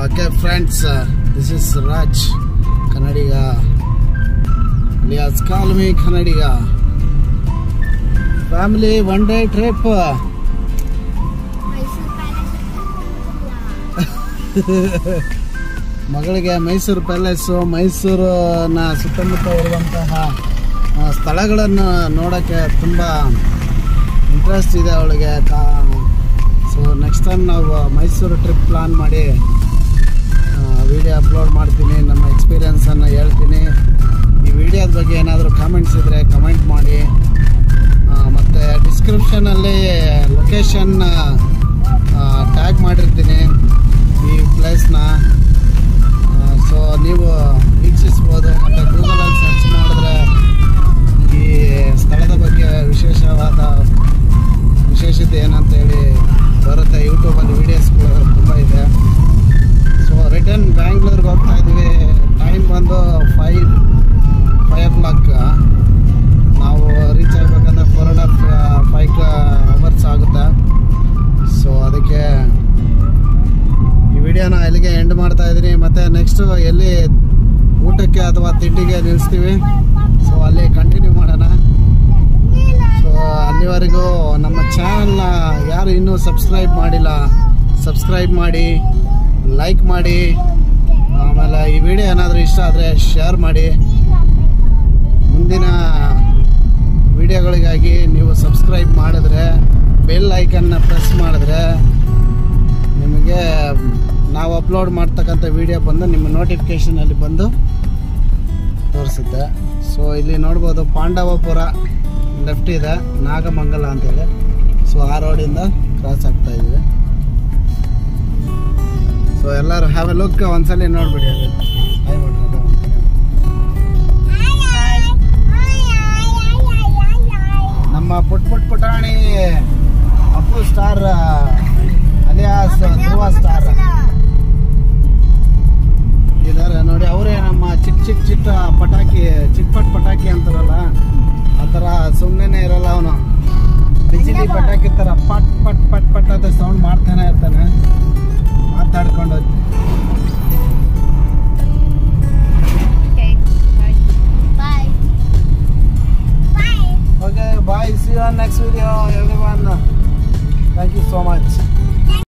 Okay friends, this is Raj, Kannadiga, alias call me Kannadiga. Family one-day trip. ಮಗಳಿಗೆ Mysuru palace, ಮೈಸೂರಿನ ಸುತ್ತಮುತ್ತ ಇರುವಂತಹ ಸ್ಥಳಗಳನ್ನು ನೋಡೋಕ್ಕೆ ತುಂಬ ಇಂಟ್ರೆಸ್ಟ್ ಇದೆ ಅವಳಿಗೆ. ಸೊ ನೆಕ್ಸ್ಟ್ ಟೈಮ್ ನಾವು ಮೈಸೂರು ಟ್ರಿಪ್ ಪ್ಲಾನ್ ಮಾಡಿ ವಿಡಿಯೋ ಅಪ್ಲೋಡ್ ಮಾಡ್ತೀನಿ, ನಮ್ಮ ಎಕ್ಸ್ಪೀರಿಯನ್ಸನ್ನು ಹೇಳ್ತೀನಿ. ಈ ವಿಡಿಯೋದ ಬಗ್ಗೆ ಏನಾದರೂ ಕಾಮೆಂಟ್ಸ್ ಇದ್ದರೆ ಕಮೆಂಟ್ ಮಾಡಿ. ಮತ್ತು ಡಿಸ್ಕ್ರಿಪ್ಷನಲ್ಲಿ ಲೊಕೇಶನ್ ಟ್ಯಾಗ್ ಮಾಡಿರ್ತೀನಿ ಈ ಪ್ಲೇಸ್ನ. ಸೊ ನೀವು ವೀಕ್ಷಿಸ್ಬೋದು. ಮತ್ತು ಗೂಗಲಲ್ಲಿ ಸರ್ಚ್ ಮಾಡಿದ್ರೆ ಈ ಸ್ಥಳದ ಬಗ್ಗೆ ವಿಶೇಷತೆ ಏನಂತೇಳಿ ಬರುತ್ತೆ. ಯೂಟ್ಯೂಬಲ್ಲಿ ವೀಡಿಯೋಸ್ಗಳು ತುಂಬ ಇದೆ. ಸೊ ರಿಟರ್ನ್ ಬ್ಯಾಂಗ್ಳೂರ್ಗೆ ಹೋಗ್ತಾ ಇದ್ವಿ. ಟೈಮ್ ಬಂದು 5 o'clock. ನಾವು ರೀಚ್ ಆಗಬೇಕಂದ್ರೆ 4.5 hours ಆಗುತ್ತೆ. ಸೊ ಅದಕ್ಕೆ ಈ ವಿಡಿಯೋನ ಇಲ್ಲಿಗೆ ಎಂಡ್ ಮಾಡ್ತಾ ಇದ್ದೀನಿ. ಮತ್ತು ನೆಕ್ಸ್ಟು ಎಲ್ಲಿ ಊಟಕ್ಕೆ ಅಥವಾ ತಿಂಡಿಗೆ ನಿಲ್ಲಿಸ್ತೀವಿ, ಸೊ ಅಲ್ಲಿ ಕಂಟಿನ್ಯೂ ಮಾಡೋಣ. ಸೊ ಅಲ್ಲಿವರೆಗೂ ನಮ್ಮ ಚಾನಲ್ನ ಯಾರು ಇನ್ನೂ ಸಬ್ಸ್ಕ್ರೈಬ್ ಮಾಡಿಲ್ಲ, ಸಬ್ಸ್ಕ್ರೈಬ್ ಮಾಡಿ, ಲೈಕ್ ಮಾಡಿ. ಆಮೇಲೆ ಈ ವಿಡಿಯೋ ಏನಾದರೂ ಇಷ್ಟ ಆದರೆ ಶೇರ್ ಮಾಡಿ. ಮುಂದಿನ ವಿಡಿಯೋಗಳಿಗಾಗಿ ನೀವು ಸಬ್ಸ್ಕ್ರೈಬ್ ಮಾಡಿದ್ರೆ, ಬೆಲ್ ಐಕನ್ನ ಪ್ರೆಸ್ ಮಾಡಿದ್ರೆ ನಿಮಗೆ ನಾವು ಅಪ್ಲೋಡ್ ಮಾಡ್ತಕ್ಕಂಥ ವಿಡಿಯೋ ಬಂದು ನಿಮ್ಮ ನೋಟಿಫಿಕೇಷನಲ್ಲಿ ಬಂದು ತೋರಿಸುತ್ತೆ. ಸೊ ಇಲ್ಲಿ ನೋಡ್ಬೋದು ಪಾಂಡವಪುರ ಲೆಫ್ಟ್ ಇದೆ, ನಾಗಮಂಗಲ ಅಂತೇಳಿ. ಸೊ ಆ ರೋಡಿಂದ ಕ್ರಾಸ್ ಆಗ್ತಾ ಇದ್ದೀವಿ. ಸೊ ಎಲ್ಲರೂ ಹ್ಯಾವ್ ಎ ಲುಕ್, ಒಂದ್ಸಲಿ ನೋಡ್ಬಿಡಿ. ನಮ್ಮ ಪುಟಾಣಿ Appu star alias Dhruva star ಇದಾರೆ ನೋಡಿ. ಅವರೇ ನಮ್ಮ ಚಿಕ್ಕ ಪಟಾಕಿ, ಚಿಕ್ಕಪಟ್ ಪಟಾಕಿ ಅಂತಾರಲ್ಲ, ಆ ಥರ ಸುಮ್ಮನೆ ಇರಲ್ಲ ಅವನು. ಬಿಜಿಲಿ ಪಟಾಕಿ ಥರ ಪಟ್ ಪಟ್ ಪಟ್ ಪಟ್ ಅಂತ ಸೌಂಡ್ ಮಾಡ್ತಾನೆ ಇರ್ತಾನೆ ಮಾತಾಡ್ಕೊಂಡು. Okay, bye. See you on next video, everyone. Thank you so much.